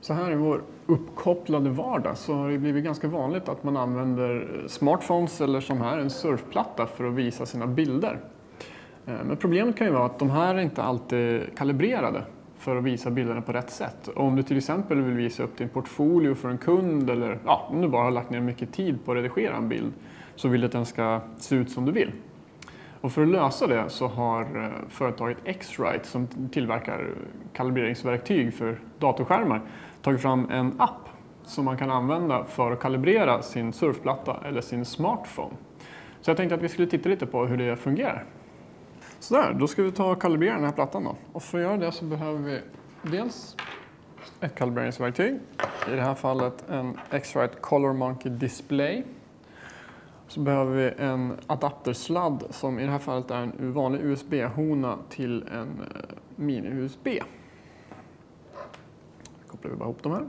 Så här i vår uppkopplade vardag så har det blivit ganska vanligt att man använder smartphones eller som här en surfplatta för att visa sina bilder. Men problemet kan ju vara att de här är inte alltid kalibrerade för att visa bilderna på rätt sätt. Och om du till exempel vill visa upp din portfolio för en kund eller om du bara har lagt ner mycket tid på att redigera en bild så vill du att den ska se ut som du vill. Och för att lösa det så har företaget X-Rite som tillverkar kalibreringsverktyg för datorskärmar tagit fram en app som man kan använda för att kalibrera sin surfplatta eller sin smartphone. Så jag tänkte att vi skulle titta lite på hur det fungerar. Sådär, då ska vi ta och kalibrera den här plattan då. Och för att göra det så behöver vi dels ett kalibreringsverktyg. I det här fallet en X-Rite Color Monkey Display. Så behöver vi en adaptersladd som i det här fallet är en vanlig USB-hona till en mini-USB. Kopplar vi bara ihop de här.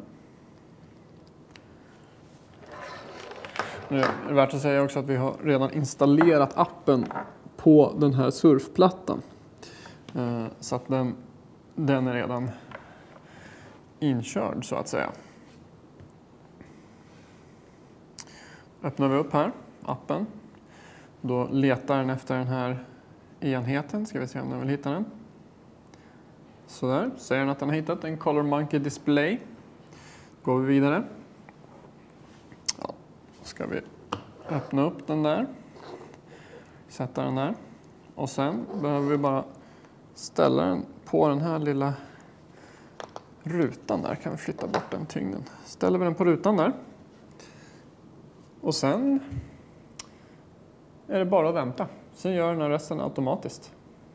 Nu är det värt att säga också att vi har redan installerat appen på den här surfplattan. Så att den är redan inkörd så att säga. Öppnar vi upp här appen. Då letar den efter den här enheten. Ska vi se om den vill hitta den. Sådär, säger den att den har hittat en Color Monkey Display. Går vi vidare. Ja, ska vi öppna upp den där. Sätta den där. Och sen behöver vi bara ställa den på den här lilla rutan där. Kan vi flytta bort den tyngden. Ställer vi den på rutan där. Och sen är det bara att vänta. Sen gör den här resten automatiskt.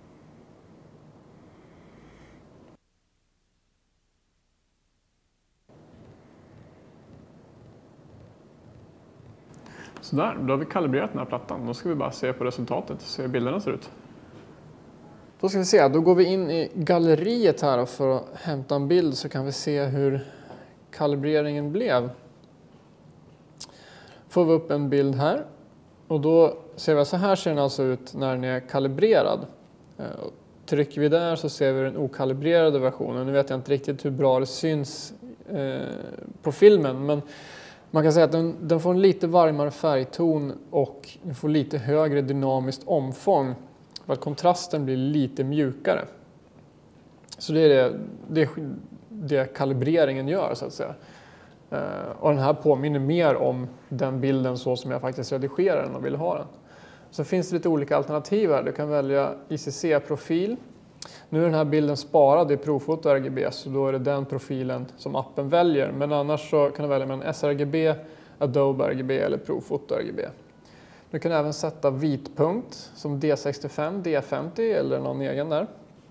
Sådär, då har vi kalibrerat den här plattan. Då ska vi bara se på resultatet och se hur bilderna ser ut. Då ska vi se, då går vi in i galleriet här för att hämta en bild så kan vi se hur kalibreringen blev. Får vi upp en bild här. Och då ser vi att så här ser den alltså ut när den är kalibrerad. Trycker vi där så ser vi den okalibrerade versionen. Nu vet jag inte riktigt hur bra det syns på filmen. Men man kan säga att den får en lite varmare färgton och den får lite högre dynamiskt omfång. För att kontrasten blir lite mjukare. Så det är det kalibreringen gör så att säga. Och den här påminner mer om den bilden så som jag faktiskt redigerar den och vill ha den. Så finns det lite olika alternativ här. Du kan välja ICC-profil. Nu är den här bilden sparad i Profoto RGB så då är det den profilen som appen väljer. Men annars så kan du välja mellan sRGB, Adobe RGB eller Profoto RGB. Du kan även sätta vitpunkt som D65, D50 eller någon egen där.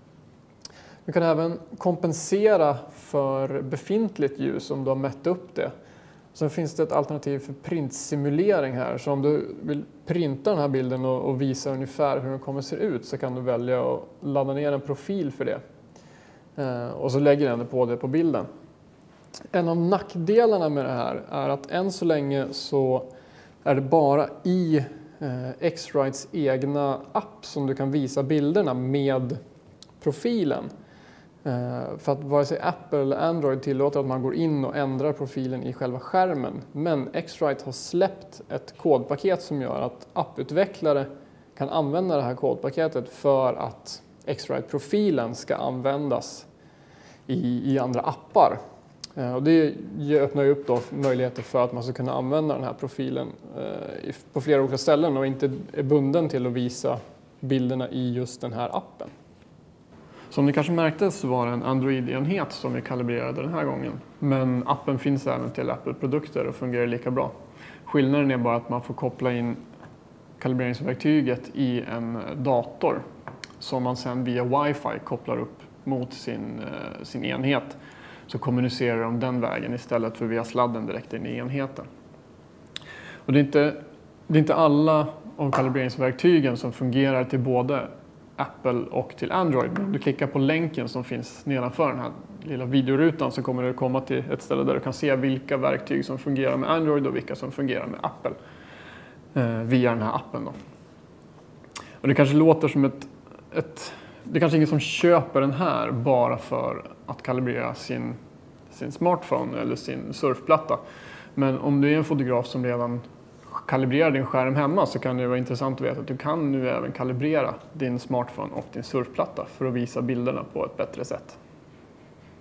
Du kan även kompensera för befintligt ljus om du har mätt upp det. Sen finns det ett alternativ för printsimulering här. Så om du vill printa den här bilden och visa ungefär hur den kommer se ut så kan du välja att ladda ner en profil för det. Och så lägger den på det på bilden. En av nackdelarna med det här är att än så länge så är det bara i X-Rites egna app som du kan visa bilderna med profilen. För att vare sig Apple eller Android tillåter att man går in och ändrar profilen i själva skärmen. Men X-Rite har släppt ett kodpaket som gör att apputvecklare kan använda det här kodpaketet för att X-Rite-profilen ska användas i andra appar. Och det öppnar ju upp då möjligheter för att man ska kunna använda den här profilen på flera olika ställen och inte är bunden till att visa bilderna i just den här appen. Som ni kanske märkte så var det en Android-enhet som vi kalibrerade den här gången. Men appen finns även till Apple-produkter och fungerar lika bra. Skillnaden är bara att man får koppla in kalibreringsverktyget i en dator som man sedan via Wi-Fi kopplar upp mot sin enhet. Så kommunicerar de den vägen istället för via sladden direkt in i enheten. Och det är inte alla av kalibreringsverktygen som fungerar till både Apple och till Android. Om du klickar på länken som finns nedanför den här lilla videorutan så kommer du komma till ett ställe där du kan se vilka verktyg som fungerar med Android och vilka som fungerar med Apple via den här appen då. Och det kanske låter som det är kanske ingen som köper den här bara för att kalibrera sin smartphone eller sin surfplatta. Men om du är en fotograf som redan kalibrerar din skärm hemma, så kan det vara intressant att veta att du kan nu även kalibrera din smartphone och din surfplatta för att visa bilderna på ett bättre sätt.